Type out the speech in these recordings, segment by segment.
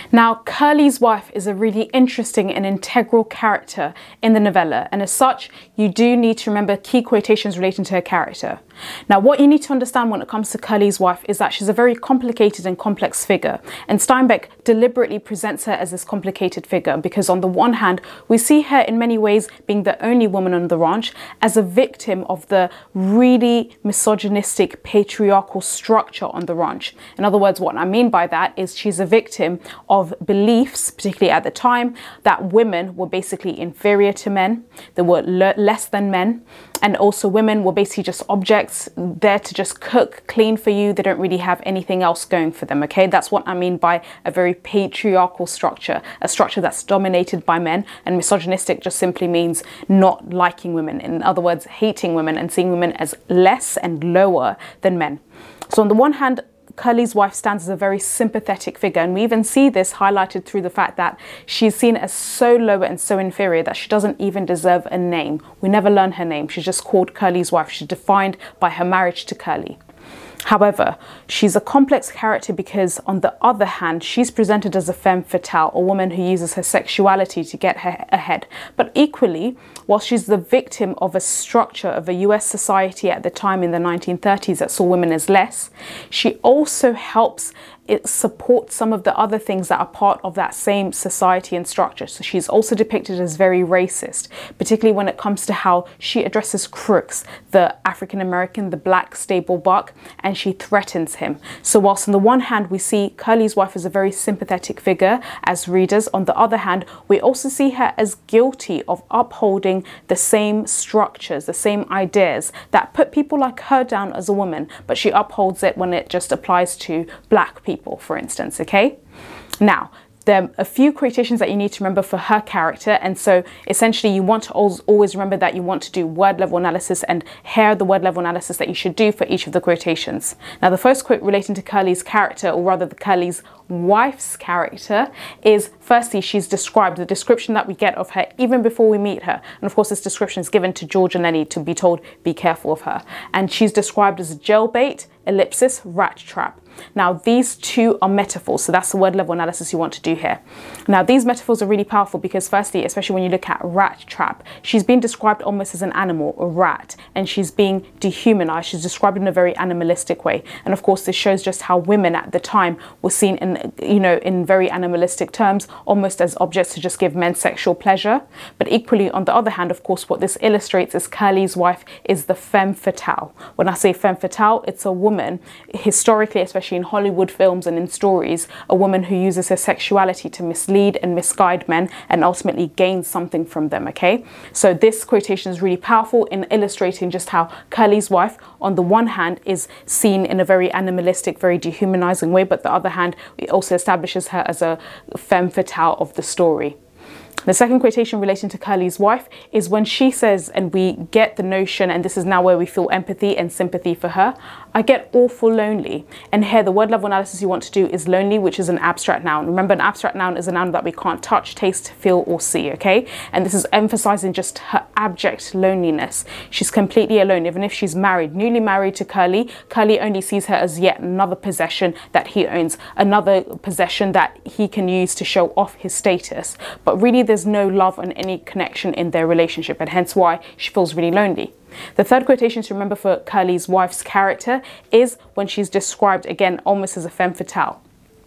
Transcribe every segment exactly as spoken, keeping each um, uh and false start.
Now, Curley's wife is a really interesting and integral character in the novella, and as such, you do need to remember key quotations relating to her character. Now, what you need to understand when it comes to Curley's wife is that she's a very complicated and complex figure, and Steinbeck deliberately presents her as this complicated figure because on the one hand, we see her in many ways being the only woman on the ranch as a victim of the really misogynistic patriarchal structure on the ranch. In other words, what I mean by that is she's a victim of beliefs, particularly at the time, that women were basically inferior to men, they were less than men, and also women were basically just objects there to just cook, clean for you. They don't really have anything else going for them, okay? That's what I mean by a very patriarchal structure, a structure that's dominated by men, and misogynistic just simply means not liking women. In other words, hating women and seeing women as less and lower than men. So on the one hand, Curley's wife stands as a very sympathetic figure, and we even see this highlighted through the fact that she's seen as so low and so inferior that she doesn't even deserve a name. We never learn her name. She's just called Curley's wife. She's defined by her marriage to Curley. However, she's a complex character because, on the other hand, she's presented as a femme fatale, a woman who uses her sexuality to get her ahead. But equally, while she's the victim of a structure of a U S society at the time in the nineteen thirties that saw women as less, she also helps it supports some of the other things that are part of that same society and structure. So she's also depicted as very racist, particularly when it comes to how she addresses crooks, the African-American, the black stable buck, and she threatens him. So whilst on the one hand, we see Curley's wife as a very sympathetic figure as readers, on the other hand, we also see her as guilty of upholding the same structures, the same ideas that put people like her down as a woman, but she upholds it when it just applies to black people, for instance, okay? Now, there are a few quotations that you need to remember for her character, and so essentially you want to always remember that you want to do word level analysis, and here are the word level analysis that you should do for each of the quotations. Now, the first quote relating to Curley's character, or rather the Curley's wife's character, is firstly she's described, the description that we get of her even before we meet her, and of course this description is given to George and Lenny to be told be careful of her, and she's described as a jailbait, ellipsis, rat trap. Now, these two are metaphors, so that's the word level analysis you want to do here. Now, these metaphors are really powerful because firstly, especially when you look at rat trap, she's been described almost as an animal, a rat, and she's being dehumanized. She's described in a very animalistic way. And of course, this shows just how women at the time were seen in, you know, in very animalistic terms, almost as objects to just give men sexual pleasure. But equally, on the other hand, of course, what this illustrates is Curley's wife is the femme fatale. When I say femme fatale, it's a woman, historically, especially in Hollywood films and in stories, a woman who uses her sexuality to mislead and misguide men and ultimately gain something from them, okay? So this quotation is really powerful in illustrating just how Curley's wife, on the one hand, is seen in a very animalistic, very dehumanizing way, but the other hand, it also establishes her as a femme fatale of the story. The second quotation relating to Curley's wife is when she says, and we get the notion, and this is now where we feel empathy and sympathy for her, I get awful lonely. And here the word level analysis you want to do is lonely, which is an abstract noun. Remember, an abstract noun is a noun that we can't touch, taste, feel, or see, okay? And this is emphasizing just her abject loneliness. She's completely alone, even if she's married, newly married to Curley. Curley only sees her as yet another possession that he owns, another possession that he can use to show off his status. But really, there's no love and any connection in their relationship, and hence why she feels really lonely. The third quotation to remember for Curley's wife's character is when she's described, again, almost as a femme fatale.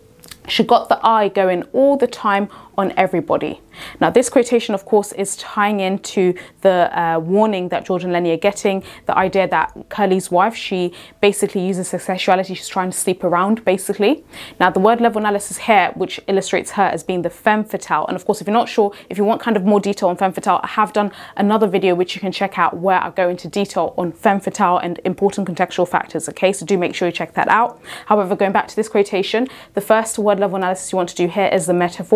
She got the eye going all the time on everybody. Now, this quotation, of course, is tying into the uh, warning that George and Lenny are getting, the idea that Curley's wife, she basically uses her sexuality, she's trying to sleep around, basically. Now, the word level analysis here, which illustrates her as being the femme fatale, and of course, if you're not sure, if you want kind of more detail on femme fatale, I have done another video which you can check out where I go into detail on femme fatale and important contextual factors, okay? So do make sure you check that out. However, going back to this quotation, the first word level analysis you want to do here is the metaphor, which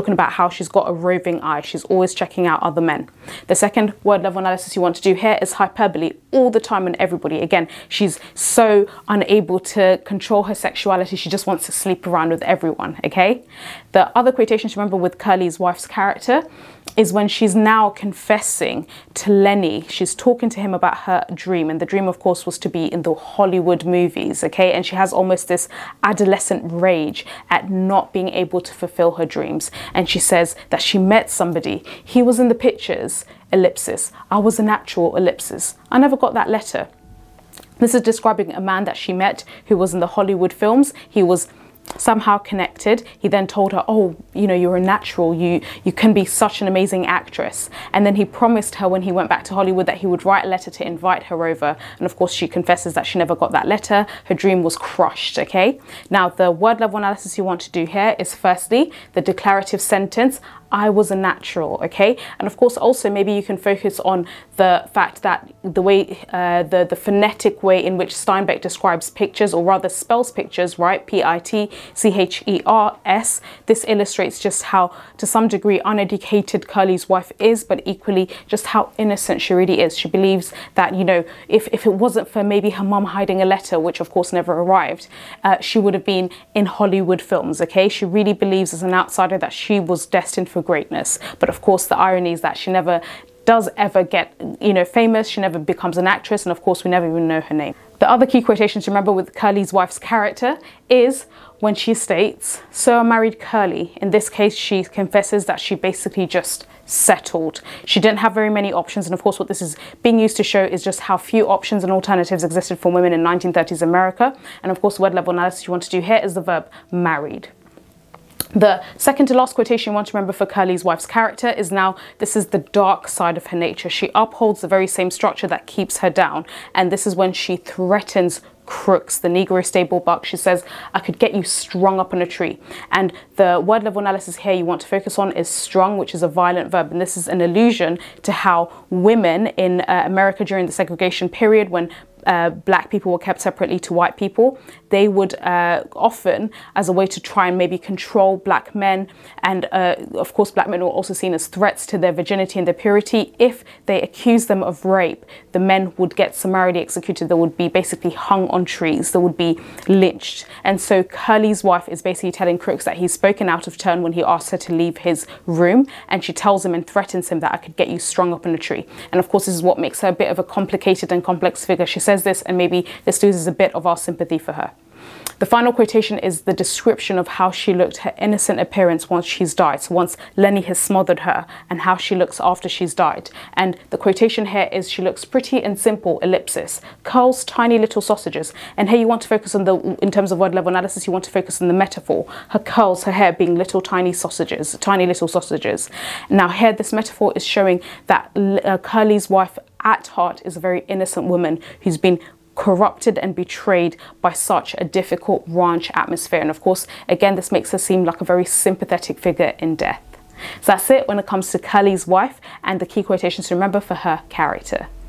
talking about how she's got a roving eye. She's always checking out other men. The second word level analysis you want to do here is hyperbole, all the time and everybody. Again, she's so unable to control her sexuality. She just wants to sleep around with everyone, okay? The other quotations, remember, with Curley's wife's character is when she's now confessing to Lenny. She's talking to him about her dream, and the dream, of course, was to be in the Hollywood movies, okay? And she has almost this adolescent rage at not being able to fulfill her dreams. And she says that she met somebody. He was in the pictures, ellipsis. I was an actual, ellipsis. I never got that letter. This is describing a man that she met who was in the Hollywood films. He was somehow connected. He then told her, oh, you know, you're a natural, you you can be such an amazing actress. And then he promised her when he went back to Hollywood that he would write a letter to invite her over. And of course she confesses that she never got that letter. Her dream was crushed, okay? Now the word level analysis you want to do here is firstly the declarative sentence, I was a natural, okay? And of course also maybe you can focus on the fact that the way, uh, the, the phonetic way in which Steinbeck describes pictures, or rather spells pictures, right? P I T C H E R S. This illustrates just how, to some degree, uneducated Curley's wife is, but equally just how innocent she really is. She believes that, you know, if, if it wasn't for maybe her mum hiding a letter, which of course never arrived, uh, she would have been in Hollywood films, okay? She really believes as an outsider that she was destined for greatness. But of course the irony is that she never does ever get, you know, famous. She never becomes an actress, and of course we never even know her name. The other key quotation to remember with Curley's wife's character is when she states, so I married Curley. In this case, she confesses that she basically just settled. She didn't have very many options, and of course what this is being used to show is just how few options and alternatives existed for women in nineteen thirties America. And of course word level analysis you want to do here is the verb married. The second to last quotation you want to remember for Curley's wife's character is now, this is the dark side of her nature. She upholds the very same structure that keeps her down. And this is when she threatens Crooks, the Negro stable buck. She says, I could get you strung up on a tree. And the word level analysis here you want to focus on is strung, which is a violent verb. And this is an allusion to how women in uh, America during the segregation period, when Uh, black people were kept separately to white people, they would uh, often, as a way to try and maybe control black men, and uh, of course black men were also seen as threats to their virginity and their purity. If they accused them of rape, the men would get summarily executed. They would be basically hung on trees. They would be lynched. And so Curley's wife is basically telling Crooks that he's spoken out of turn when he asks her to leave his room, and she tells him and threatens him that I could get you strung up in a tree. And of course this is what makes her a bit of a complicated and complex figure. She says this, and maybe this loses a bit of our sympathy for her. The final quotation is the description of how she looked, her innocent appearance once she's died. So once Lenny has smothered her, and how she looks after she's died. And the quotation here is, she looks pretty and simple, ellipsis, curls tiny little sausages. And here you want to focus on the, in terms of word level analysis, you want to focus on the metaphor. Her curls, her hair being little tiny sausages, tiny little sausages. Now here this metaphor is showing that uh, Curley's wife at heart is a very innocent woman who's been corrupted and betrayed by such a difficult ranch atmosphere. And of course, again, this makes her seem like a very sympathetic figure in death. So that's it when it comes to Curley's wife and the key quotations to remember for her character.